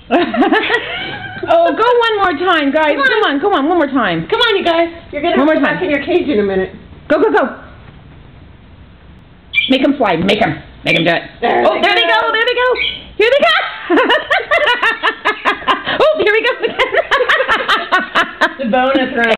Oh, go one more time, guys. Come on, one more time. Come on, you guys. You're going to have to go back in your cage in a minute. Go. Make them slide. Make them do it. There they go. Here they go. Oh, here we go again. The bonus round.